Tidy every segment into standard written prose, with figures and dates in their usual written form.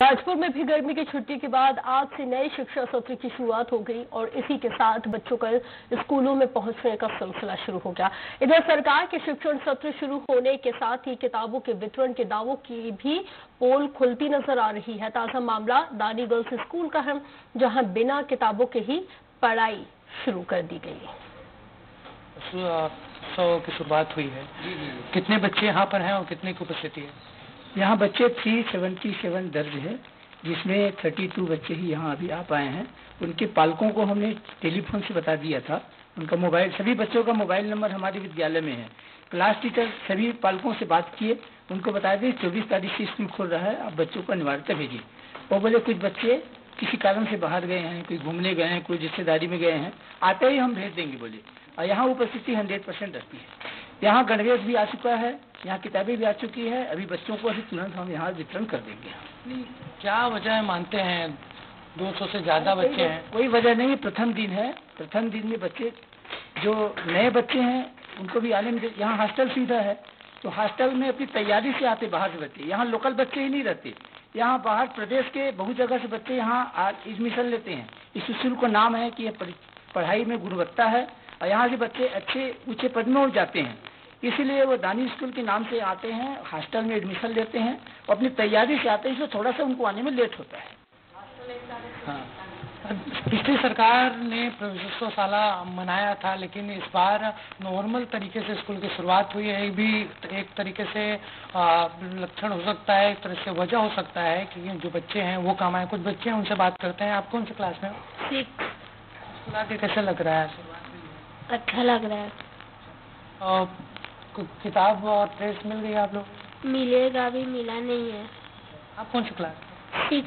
राजपुर में भी गर्मी की छुट्टी के बाद आज से नए शिक्षा सत्र की शुरुआत हो गई और इसी के साथ बच्चों का स्कूलों में पहुंचने का सिलसिला शुरू हो गया। इधर सरकार के शिक्षण सत्र शुरू होने के साथ ही किताबों के वितरण के दावों की भी पोल खुलती नजर आ रही है। ताजा मामला दानी गर्ल्स स्कूल का है, जहां बिना किताबों के ही पढ़ाई शुरू कर दी गई। की शुरुआत हुई है। कितने बच्चे यहाँ पर हैं और कितने की उपस्थिति है? यहाँ बच्चे 377 दर्ज है, जिसमें 32 बच्चे ही यहाँ अभी आ पाए हैं। उनके पालकों को हमने टेलीफोन से बता दिया था। उनका मोबाइल, सभी बच्चों का मोबाइल नंबर हमारे विद्यालय में है। क्लास टीचर सभी पालकों से बात किए, उनको बता दें 24 तारीख से स्कूल खोल रहा है, आप बच्चों को अनिवार्यता भेजिए। वो बोले कुछ बच्चे किसी कारण से बाहर गए हैं, कोई घूमने गए हैं, कोई रिश्तेदारी में गए हैं, आते ही हम भेज देंगे बोले। और यहाँ उपस्थिति 100% रहती है। यहाँ गणवेश भी आ चुका है, यहाँ किताबें भी आ चुकी है। अभी बच्चों को अभी तुरंत हम यहाँ वितरण कर देंगे। क्या वजह मानते हैं 200 से ज्यादा बच्चे हैं? कोई वजह नहीं, प्रथम दिन है। प्रथम दिन में बच्चे जो नए बच्चे हैं उनको भी आने में, यहाँ हॉस्टल सुविधा है, तो हॉस्टल में अपनी तैयारी से आते बाहर से बच्चे। यहाँ लोकल बच्चे ही नहीं रहते, यहाँ बाहर प्रदेश के बहुत जगह से बच्चे यहाँ एडमिशन लेते हैं। इस स्कूल का नाम है कि पढ़ाई में गुणवत्ता है और यहाँ से बच्चे अच्छे ऊंचे पद में उठ जाते हैं। इसीलिए वो दानी स्कूल के नाम से आते हैं, हॉस्टल में एडमिशन लेते हैं और अपनी तैयारी से आते हैं, इसलिए थोड़ा सा उनको आने में लेट होता है। हाँ। पिछली सरकार ने प्रवेशोत्सव साला मनाया था, लेकिन इस बार नॉर्मल तरीके से स्कूल की शुरुआत हुई है। भी एक तरीके से लक्षण हो सकता है, एक तरह से वजह हो सकता है कि जो बच्चे हैं वो कम आए। कुछ बच्चे हैं, उनसे बात करते हैं। आप कौन सी क्लास में हो? 6। स्कूल आके कैसे लग रहा है? अच्छा लग रहा है। किताब और ड्रेस मिल गई आप लोग? मिलेगा, भी मिला नहीं है। आप कौन सी क्लास? 6।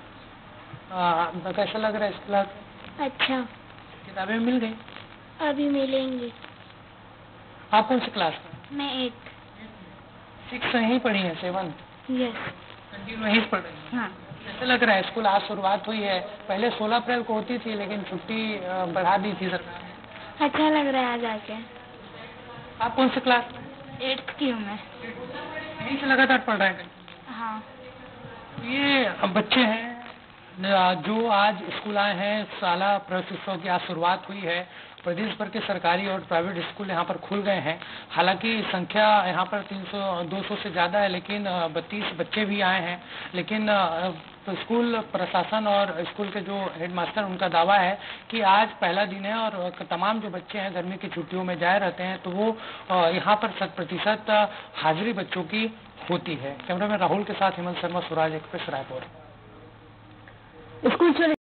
कैसा लग रहा है इस क्लास? अच्छा। किताबें मिल गई? अभी मिलेंगे। आप कौन सी क्लास में? मैं 8। 6 ही पढ़ी है? 7? यस। कंटिन्यू वहीं पढ़ रही है? हाँ। कैसे लग रहा है? स्कूल आज शुरुआत हुई है, पहले 16 अप्रैल को होती थी, लेकिन छुट्टी बढ़ा दी थी सरकार ने। अच्छा लग रहा है आज आके। आप कौन सी क्लास? 8th की हूँ मैं। यहीं से लगातार पढ़ रहे हैं? हाँ। ये बच्चे हैं जो आज स्कूल आए हैं। साला प्रवेशोत्सव की आज शुरुआत हुई है। प्रदेश भर के सरकारी और प्राइवेट स्कूल यहाँ पर खुल गए हैं। हालांकि संख्या यहाँ पर 200 से ज़्यादा है, लेकिन 32 बच्चे भी आए हैं। लेकिन तो स्कूल प्रशासन और स्कूल के जो हेडमास्टर, उनका दावा है कि आज पहला दिन है और तमाम जो बच्चे हैं गर्मी की छुट्टियों में जाए रहते हैं, तो वो यहाँ पर 100% हाजिरी बच्चों की होती है। कैमरामैन राहुल के साथ हेमंत शर्मा, स्वराज एक्सप्रेस, रायपुर। स्कूल